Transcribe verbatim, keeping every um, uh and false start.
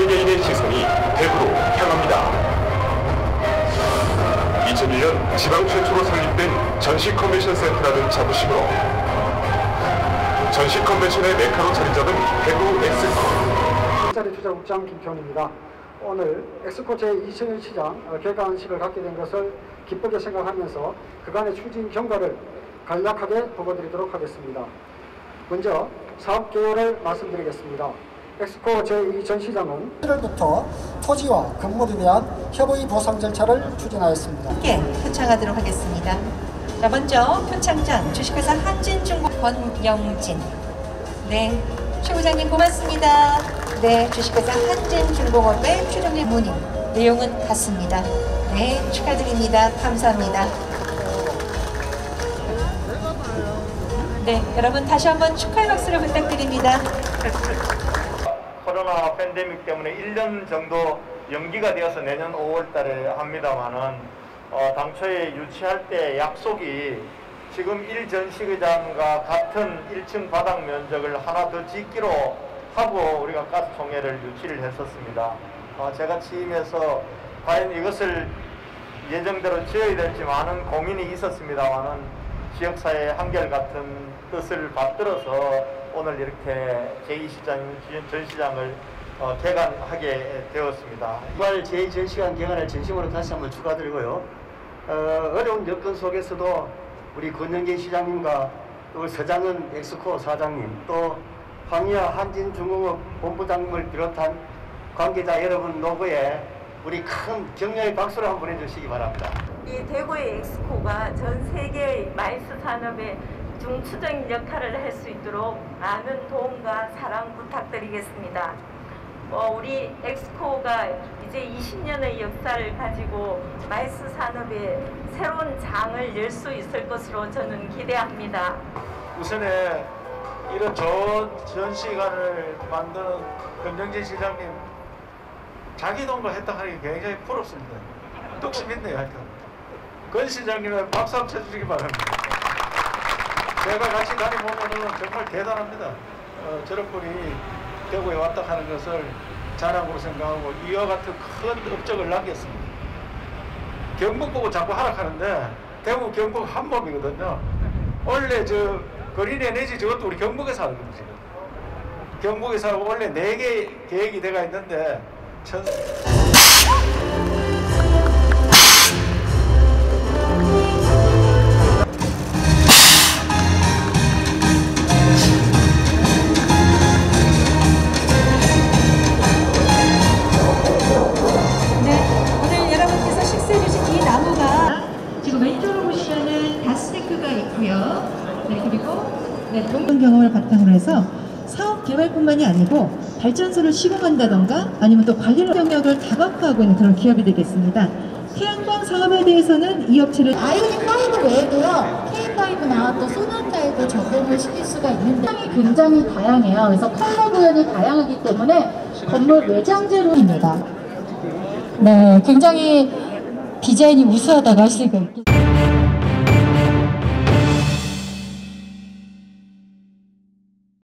세계인의 시선이 대구로 향합니다. 이천일 년 지방 최초로 설립된 전시 컨벤션 센터라는 자부심으로 전시 컨벤션의 메카로 자리 잡은 대구 엑스코. 일자리 투자국장 김태훈입니다. 오늘 엑스코 제이천일 시장 개관식을 갖게 된 것을 기쁘게 생각하면서 그간의 추진 경과를 간략하게 보고드리도록 하겠습니다. 먼저 사업 계획을 말씀드리겠습니다. 엑스코 제이천 시장은 칠월부터 토지와 건물에 대한 협의 보상 절차를 추진하였습니다. 함께 표창하도록 하겠습니다. 자, 먼저 표창장 주식회사 한진중공 권영진. 네, 최 부장님 고맙습니다. 네, 주식회사 한진중공업의 최종일 문의 내용은 같습니다. 네, 축하드립니다. 감사합니다. 네, 여러분 다시 한번 축하의 박수를 부탁드립니다. 코로나 팬데믹 때문에 일 년 정도 연기가 되어서 내년 오월 달에 합니다만은 어, 당초에 유치할 때 약속이 지금 일 전시회장과 같은 일 층 바닥 면적을 하나 더 짓기로 하고 우리가 가스통해를 유치를 했었습니다. 어, 제가 취임해서 과연 이것을 예정대로 지어야 될지 많은 고민이 있었습니다만은 지역사회의 한결같은 뜻을 받들어서 오늘 이렇게 제이 시장 전시장을 어, 개관하게 되었습니다. 이번 제이 전시관 개관을 진심으로 다시 한번 축하드리고요. 어, 어려운 여건 속에서도 우리 권영진 시장님과 또 서장은 엑스코 사장님, 또 황희아 한진중공업 본부장님을 비롯한 관계자 여러분 노고에 우리 큰 격려의 박수를 한번 해주시기 바랍니다. 이 대구의 엑스코가 전 세계의 마이스 산업의 중추적인 역할을 할 수 있도록 많은 도움과 사랑 부탁드리겠습니다. 어, 우리 엑스코가 이제 이십 년의 역사를 가지고 마이스 산업의 새로운 장을 열 수 있을 것으로 저는 기대합니다. 우선에 이런 좋은 전시관을 만드는 권영진 시장님 자기 돈으로 했다 하니 굉장히 부럽습니다. 뚝심 있네요. 하여튼 권 시장님은 박수 한번 쳐주시기 바랍니다. 제가 같이 다녀보면 정말 대단합니다. 어, 저런 분이 대구에 왔다 하는 것을 자랑으로 생각하고 이와 같은 큰 업적을 남겼습니다. 경북 보고 자꾸 하락하는데 대구 경북 한 몸이거든요. 원래 저 그린 에너지 저것도 우리 경북에서 하는 거지. 경북에서 하고 원래 네 개 계획이 돼가 있는데 천... 왼쪽으로 보시면은 다스테크가 있고요. 네, 그리고 네, 동문 경험을 바탕으로 해서 사업 개발뿐만이 아니고 발전소를 시공한다던가 아니면 또 관리 경력을 다각화하고 있는 그런 기업이 되겠습니다. 태양광 사업에 대해서는 이 업체를 아이오닉 파이브 외에도요 케이 파이브나 또 소나타에도 적용을 시킬 수가 있는데 굉장히 다양해요. 그래서 컬러 구현이 다양하기 때문에 건물 외장재로입니다. 네, 굉장히 디자인이 우수하다고 하시니까